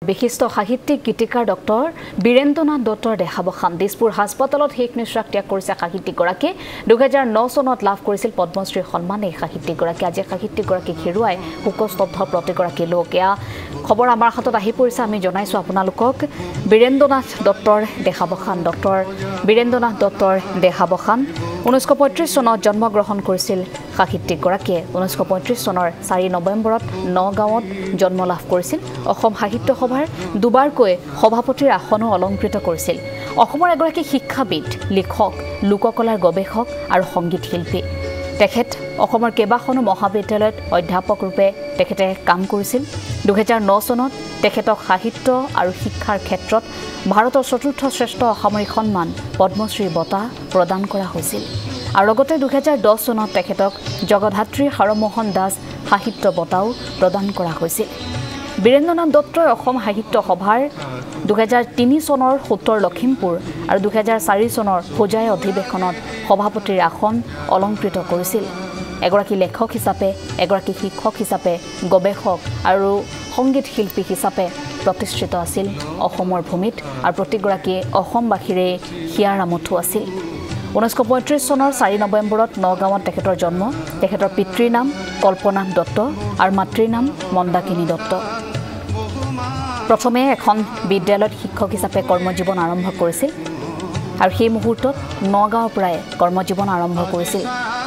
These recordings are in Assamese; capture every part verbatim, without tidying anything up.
বিশিষ্ট সাহিত্যিক গীতিকাৰ ডক্টৰ বীৰেন্দ্ৰ নাথ দত্তৰ দেহাৱসান দিছপুৰ হাস্পতালত শেষ নিশ্বাস ত্যাগ কৰিছে সাহিত্যিকগৰাকী দুই হাজাৰ ন চনত লাভ কৰিছিল পদ্মশ্ৰী সন্মান এই সাহিত্যিকগৰাকী আজি সাহিত্যিকগৰাকীক হেৰুৱাই শোকস্তব্ধ প্ৰতিগৰাকী লোক এয়া খবৰ আমাৰ হাতত আহি পৰিছে আমি জনাইছো আপোনালোকক বীৰেন্দ্ৰ নাথ দত্তৰ দেহাৱসান ডক্টৰ বীৰেন্দ্ৰ নাথ দত্তৰ দেহাৱসান ঊনৈছশ পঁয়ত্ৰিছ চনত জন্মগ্ৰহণ কৰিছিল সাহিত্যিকগৰাকীয়ে ঊনৈছশ পঁয়ত্ৰিছ চনৰ চাৰি নৱেম্বৰত নগাঁৱত জন্ম লাভ কৰিছিল অসম সাহিত্য সভাৰ দুবাৰকৈ সভাপতিৰ আসনো অলংকৃত কৰিছিল অসমৰ এগৰাকী শিক্ষাবিদ লিখক লোককলাৰ গৱেষক আৰু সংগীত শিল্পী তেখেত অসমৰ কেইবাখনো মহাবিদ্যালয়ত অধ্যাপক ৰূপে তেখেতে কাম কৰিছিল দুই হাজাৰ ন চনত তেখেতক সাহিত্য আৰু শিক্ষাৰ ক্ষেত্ৰত ভাৰতৰ চতুৰ্থ শ্ৰেষ্ঠ অসামৰিক সন্মান পদ্মশ্ৰী বঁটা প্ৰদান কৰা হৈছিল আৰু লগতে দুই হাজাৰ দহ চনত তেখেতক জগধাত্ৰী হৰমোহন দাস সাহিত্য বঁটাও প্ৰদান কৰা হৈছিল বীৰেন্দ্ৰ নাথ দত্তই অসম সাহিত্য সভাৰ দুই হাজাৰ তিনি চনৰ সত্তৰ লখিমপুৰ আৰু দুই হাজাৰ চাৰি চনৰ হোজাই অধিৱেশনত সভাপতিৰ আসন অলংকৃত কৰিছিল এগৰাকী লেখক হিচাপে এগৰাকী শিক্ষক হিচাপে গৱেষক আৰু সংগীত শিল্পী হিচাপে প্ৰতিষ্ঠিত আছিল অসমৰ ভূমিত আৰু প্ৰতিগৰাকী অসমবাসীৰে হিয়াৰামঠু আছিল ঊনৈছশ পঁয়ত্ৰিছ চনৰ চাৰি নৱেম্বৰত নগাঁৱত তেখেতৰ জন্ম তেখেতৰ পিতৃৰ নাম কল্পনাথ দত্ত আৰু মাতৃৰ নাম মন্দাকিনী দত্ত প্ৰথমে এখন বিদ্যালয়ত শিক্ষক হিচাপে কৰ্মজীৱন আৰম্ভ কৰিছিল আৰু সেই মুহূৰ্তত নগাঁৱৰ পৰাই কৰ্মজীৱন আৰম্ভ কৰিছিল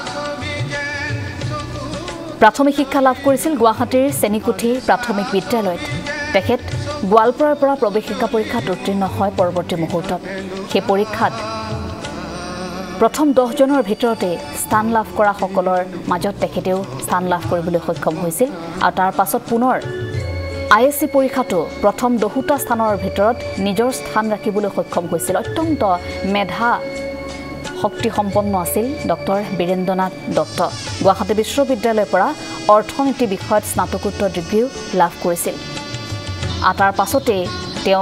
প্ৰাথমিক শিক্ষা লাভ কৰিছিল গুৱাহাটীৰ চেনিকুঠি প্ৰাথমিক বিদ্যালয়ত তেখেত গোৱালপাৰাৰ পৰা প্ৰৱেশিকা পৰীক্ষাত উত্তীৰ্ণ হয় পৰৱৰ্তী মুহূৰ্তত সেই পৰীক্ষাত প্ৰথম দহজনৰ ভিতৰতে স্থান লাভ কৰা সকলৰ মাজত তেখেতেও স্থান লাভ কৰিবলৈ সক্ষম হৈছিল আৰু তাৰ পাছত পুনৰ আই এছ চি পৰীক্ষাটো প্ৰথম দহটা স্থানৰ ভিতৰত নিজৰ স্থান ৰাখিবলৈ সক্ষম হৈছিল অত্যন্ত মেধা শক্তি সম্পন্ন আছিল ডক্টৰ বীৰেন্দ্ৰ নাথ দত্ত গুৱাহাটী বিশ্ববিদ্যালয়ৰ পৰা অৰ্থনীতি বিষয়ত স্নাতকোত্তৰ ডিগ্ৰীও লাভ কৰিছিল আৰু তাৰ পাছতে তেওঁ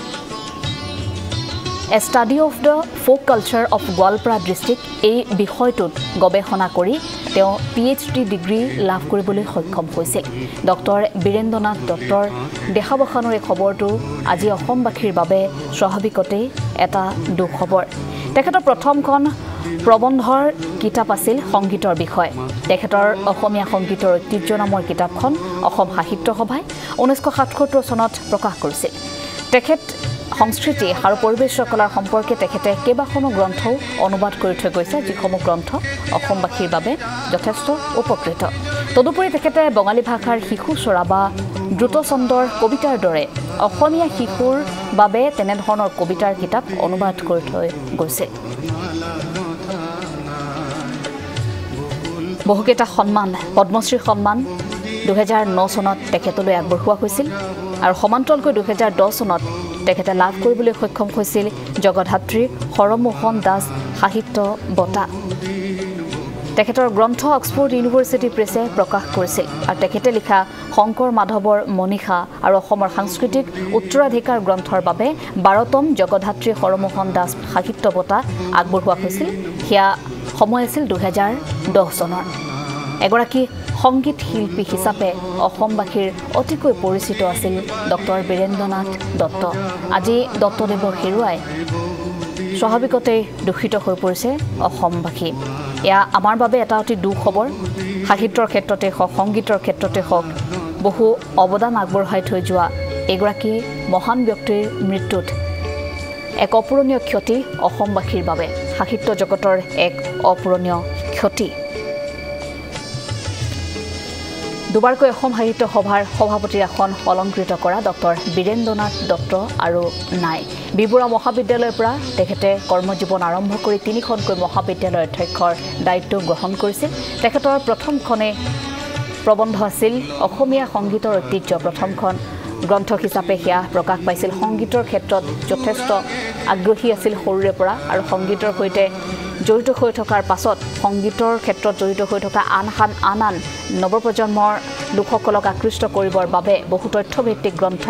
A study of the folk culture of Goalpara district এই বিষয়টোত গৱেষণা কৰি তেওঁ পি এইচ ডি ডিগ্ৰী লাভ কৰিবলৈ সক্ষম হৈছিল ডক্টৰ বীৰেন্দ্ৰ নাথ দত্তৰ দেহাৱসানৰ এই খবৰটো আজি অসমবাসীৰ বাবে স্বাভাৱিকতে এটা দুখ খবৰ তেখেতৰ প্ৰথমখন প্ৰবন্ধৰ কিতাপ আছিল সংগীতৰ বিষয় তেখেতৰ অসমীয়া সংগীতৰ ঐতিহ্য নামৰ কিতাপখন অসম সাহিত্য সভাই ঊনৈছশ সাতসত্তৰ চনত প্ৰকাশ কৰিছিল তেখেত সংস্কৃতি আৰু পৰিৱেশ কলাৰ সম্পৰ্কে তেখেতে কেইবাখনো গ্ৰন্থও অনুবাদ কৰি থৈ গৈছে যিসমূহ গ্ৰন্থ অসমবাসীৰ বাবে যথেষ্ট উপকৃত তদুপৰি তেখেতে বঙালী ভাষাৰ শিশু চৰা বা দ্ৰুতচন্দৰ কবিতাৰ দৰে অসমীয়া শিশুৰ বাবে তেনেধৰণৰ কবিতাৰ কিতাপ অনুবাদ কৰি থৈ গৈছে বহুকেইটা সন্মান পদ্মশ্ৰী সন্মান দুই হাজাৰ ন চনত তেখেতলৈ আগবঢ়োৱা হৈছিল আৰু সমান্তৰালকৈ দুই হাজাৰ দহ চনত তেখেতে লাভ কৰিবলৈ সক্ষম হৈছিল জগধাত্ৰী হৰমোহন দাস সাহিত্য বঁটা তেখেতৰ গ্ৰন্থ অক্সফৰ্ড ইউনিভাৰ্চিটি প্ৰেছে প্ৰকাশ কৰিছিল আৰু তেখেতে লিখা শংকৰ মাধৱৰ মনীষা আৰু অসমৰ সাংস্কৃতিক উত্তৰাধিকাৰ গ্ৰন্থৰ বাবে বাৰতম জগধাত্ৰী হৰমোহন দাস সাহিত্য বঁটা আগবঢ়োৱা হৈছিল সেয়া সময় আছিল দুই হাজাৰ দহ চনৰ এগৰাকী সংগীত শিল্পী হিচাপে অসমবাসীৰ অতিকৈ পৰিচিত আছিল ডক্টৰ বীৰেন্দ্ৰ নাথ দত্ত আজি দত্তদেৱক হেৰুৱাই স্বাভাৱিকতে দূষিত হৈ পৰিছে অসমবাসী এয়া আমাৰ বাবে এটা অতি দুখ খবৰ সাহিত্যৰ ক্ষেত্ৰতে হওক সংগীতৰ ক্ষেত্ৰতে হওক বহু অৱদান আগবঢ়াই থৈ যোৱা এগৰাকী মহান ব্যক্তিৰ মৃত্যুত এক অপূৰণীয় ক্ষতি অসমবাসীৰ বাবে সাহিত্য জগতৰ এক অপূৰণীয় ক্ষতি দুবাৰকৈ অসম সাহিত্য সভাৰ সভাপতিৰ আসন অলংকৃত কৰা ডক্টৰ বীৰেন্দ্ৰ নাথ দত্ত আৰু নাই বিবৰুৱা মহাবিদ্যালয়ৰ পৰা তেখেতে কৰ্মজীৱন আৰম্ভ কৰি তিনিখনকৈ মহাবিদ্যালয়ৰ অধ্যক্ষৰ দায়িত্ব গ্ৰহণ কৰিছিল তেখেতৰ প্ৰথমখনে প্ৰবন্ধ আছিল অসমীয়া সংগীতৰ ঐতিহ্য প্ৰথমখন গ্ৰন্থ হিচাপে সেয়া প্ৰকাশ পাইছিল সংগীতৰ ক্ষেত্ৰত যথেষ্ট আগ্ৰহী আছিল সৰুৰে পৰা আৰু সংগীতৰ সৈতে জড়িত হৈ থকাৰ পাছত সংগীতৰ ক্ষেত্ৰত জড়িত হৈ থকা আন আন আন আন নৱপ্ৰজন্মৰ লোকসকলক আকৃষ্ট কৰিবৰ বাবে বহু তথ্যভিত্তিক গ্ৰন্থ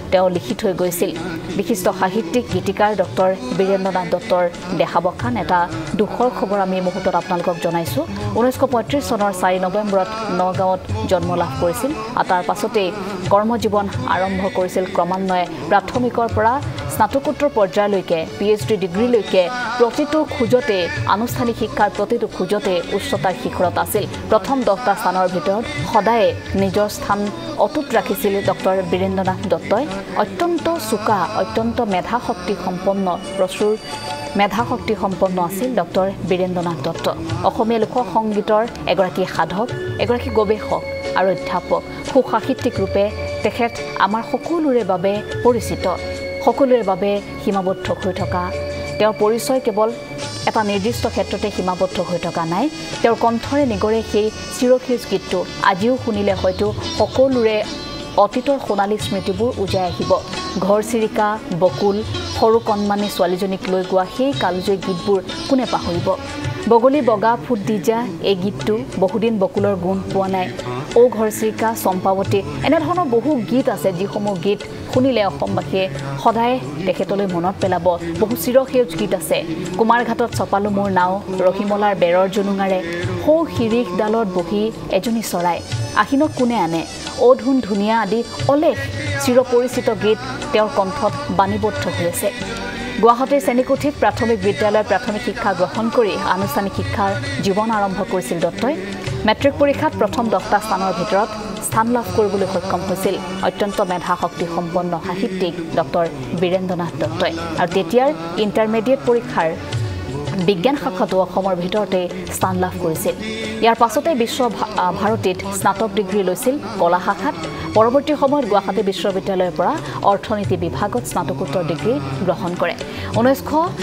তেওঁ লিখি থৈ গৈছিল বিশিষ্ট সাহিত্যিক গীতিকাৰ ডক্টৰ বীৰেন্দ্ৰনাথ দত্তৰ দেহাৱসান এটা দুখৰ খবৰ আমি মুহূৰ্তত আপোনালোকক জনাইছো ঊনৈশ পঁয়ত্ৰিশ চনৰ চাৰি নৱেম্বৰত নগাঁৱত জন্ম লাভ কৰিছিল আৰু তাৰ পাছতেই কৰ্মজীৱন আৰম্ভ কৰিছিল ক্ৰমান্বয়ে প্ৰাথমিকৰ পৰা স্নাতকোত্তৰ পৰ্যায়লৈকে পিএইচডি ডিগ্ৰীলৈকে প্ৰতিটো খোজতে আনুষ্ঠানিক শিক্ষাৰ প্ৰতিটো খোজতে উচ্চতাৰ শিখৰত আছিল প্ৰথম দহটা স্থানৰ ভিতৰত সদায় নিজৰ স্থান অটুট ৰাখিছিল ডক্টৰ বীৰেন্দ্ৰনাথ দত্তই অত্যন্ত চোকা অত্যন্ত মেধা শক্তি সম্পন্ন প্ৰচুৰ মেধা শক্তি সম্পন্ন আছিল ডক্টৰ বীৰেন্দ্ৰনাথ দত্ত অসমীয়া লোক সংগীতৰ এগৰাকী সাধক এগৰাকী গৱেষক আৰু অধ্যাপক সুসাহিত্যিক ৰূপে তেখেত আমাৰ সকলোৰে বাবে পৰিচিত সকলোৰে বাবে সীমাবদ্ধ হৈ থকা তেওঁৰ পৰিচয় কেৱল এটা নিৰ্দিষ্ট ক্ষেত্ৰতে সীমাবদ্ধ হৈ থকা নাই তেওঁৰ কণ্ঠৰে নিগৰে সেই চিৰসেউজ গীতটো আজিও শুনিলে হয়তো সকলোৰে অতীতৰ সোণালী স্মৃতিবোৰ উজাই আহিব ঘৰ চিৰিকা বকুল সৰু কণমানি ছোৱালীজনীক লৈ গোৱা সেই কালজয়ী গীতবোৰ কোনে পাহৰিব বগলী বগা ফুট দি যা এই গীতটো বহুদিন বকুলৰ গুণ পোৱা নাই ও ঘৰ চিৰিকা চম্পাৱতী এনেধৰণৰ বহু গীত আছে যিসমূহ গীত শুনিলে অসমবাসীয়ে সদায় তেখেতলৈ মনত পেলাব বহু চিৰসেউজ গীত আছে কুমাৰ ঘাটত চপালো মোৰ নাও ৰহিমলাৰ বেৰৰ জনুঙাৰে সৌ শিৰিষ ডালত বহি এজনী চৰাই আহিনক কোনে আনে অ ধুন ধুনীয়া আদি অলেখ চিৰপৰিচিত গীত তেওঁৰ কণ্ঠত বাণীবদ্ধ হৈ আছে গুৱাহাটীৰ চেনিকুঠিত প্ৰাথমিক বিদ্যালয়ৰ প্ৰাথমিক শিক্ষা গ্ৰহণ কৰি আনুষ্ঠানিক শিক্ষাৰ জীৱন আৰম্ভ কৰিছিল দত্তই মেট্ৰিক পৰীক্ষাত প্ৰথম দহটা স্থানৰ ভিতৰত স্থান লাভ কৰিবলৈ সক্ষম হৈছিল অত্যন্ত মেধা শক্তি সম্পন্ন সাহিত্যিক ডক্টৰ বীৰেন্দ্ৰনাথ দত্তই আৰু তেতিয়াৰ ইণ্টাৰমিডিয়েট পৰীক্ষাৰ বিজ্ঞান শাখাটো অসমৰ ভিতৰতে স্থান লাভ কৰিছিল ইয়াৰ পাছতে বিশ্ব ভাৰতীত স্নাতক ডিগ্ৰী লৈছিল কলা শাখাত পৰৱৰ্তী সময়ত গুৱাহাটী বিশ্ববিদ্যালয়ৰ পৰা অৰ্থনীতি বিভাগত স্নাতকোত্তৰ ডিগ্ৰী গ্ৰহণ কৰে ঊনৈশ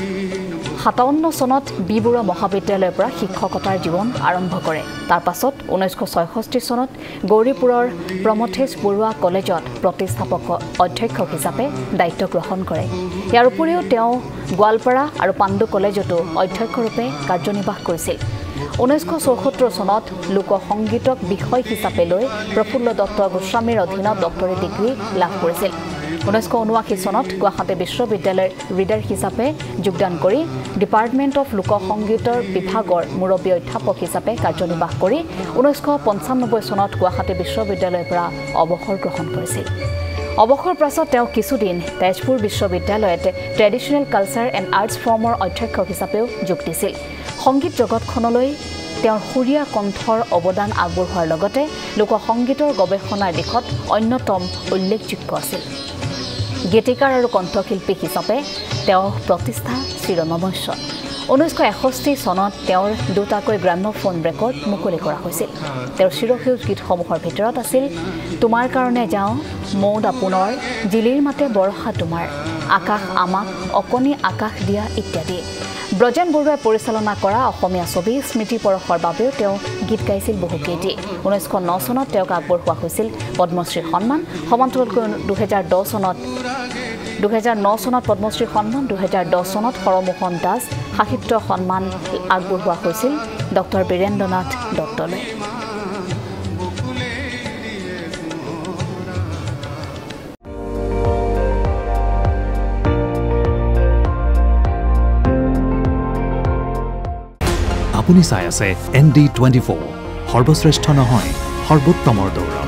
সাতাৱন্ন চনত বি বৰুৱা মহাবিদ্যালয়ৰ পৰা শিক্ষকতাৰ জীৱন আৰম্ভ কৰে তাৰ পাছত ঊনৈশ ছয়ষষ্ঠি চনত গৌৰীপুৰৰ প্ৰমথেশ বৰুৱা কলেজত প্ৰতিষ্ঠাপক অধ্যক্ষক হিচাপে দায়িত্ব গ্ৰহণ কৰে ইয়াৰ উপৰিও তেওঁ গোৱালপাৰা আৰু পাণ্ডু কলেজতো অধ্যক্ষৰূপে কাৰ্যনিৰ্বাহ কৰিছিল ঊনৈশ চৌসত্তৰ চনত লোক সংগীতক বিষয় হিচাপে লৈ প্ৰফুল্ল দত্ত গোস্বামীৰ অধীনত ডক্টৰেট ডিগ্ৰী লাভ কৰিছিল ঊনৈশ ঊনাশী চনত গুৱাহাটী বিশ্ববিদ্যালয়ৰ ৰিডাৰ হিচাপে যোগদান কৰি ডিপাৰ্টমেণ্ট অফ লোক সংগীতৰ বিভাগৰ মুৰব্বী অধ্যাপক হিচাপে কাৰ্যনিৰ্বাহ কৰি ঊনৈশ পঞ্চানব্বৈ চনত গুৱাহাটী বিশ্ববিদ্যালয়ৰ পৰা অৱসৰ গ্ৰহণ কৰিছিল অৱসৰ পাছত তেওঁ কিছুদিন তেজপুৰ বিশ্ববিদ্যালয়ত ট্ৰেডিশ্যনেল কালচাৰ এণ্ড আৰ্টছ ফৰ্মৰ অধ্যক্ষ হিচাপেও যোগ দিছিল সংগীত জগতখনলৈ তেওঁৰ সুৰীয়া কণ্ঠৰ অৱদান আগবঢ়োৱাৰ লগতে লোক সংগীতৰ গৱেষণাৰ দিশত অন্যতম উল্লেখযোগ্য আছিল গীতিকাৰ আৰু কণ্ঠশিল্পী হিচাপে তেওঁ প্ৰতিষ্ঠা চিৰনমস্য ঊনৈশ এষষ্ঠি চনত তেওঁৰ দুটাকৈ গ্ৰামোফোন ৰেকৰ্ড মুকলি কৰা হৈছিল তেওঁৰ চিৰসেউজ গীতসমূহৰ ভিতৰত আছিল তোমাৰ কাৰণে যাওঁ মৌদ আপোনাৰ জিলিৰ মাতে বৰষা তোমাৰ আকাশ আমাক অকণি আকাশ দিয়া ইত্যাদি ব্ৰজেন বৰুৱাই পৰিচালনা কৰা অসমীয়া ছবি স্মৃতি পৰশৰ বাবেও তেওঁ গীত গাইছিল বহুকেইটি ঊনৈশ ন চনত তেওঁক আগবঢ়োৱা হৈছিল পদ্মশ্ৰী সন্মান সমান্তৰালকৈ দুহেজাৰ দহ চনত দুহেজাৰ ন চনত পদ্মশ্ৰী সন্মান দুহেজাৰ দহ চনত হৰমোহন দাস সাহিত্য সন্মান আগবঢ়োৱা হৈছিল ডক্টৰ বীৰেন্দ্ৰনাথ দত্তলৈ আপুনি চাই আছে এন ডি টুৱেণ্টি ফ'ৰ সৰ্বশ্ৰেষ্ঠ নহয় সৰ্বোত্তমৰ দৌৰ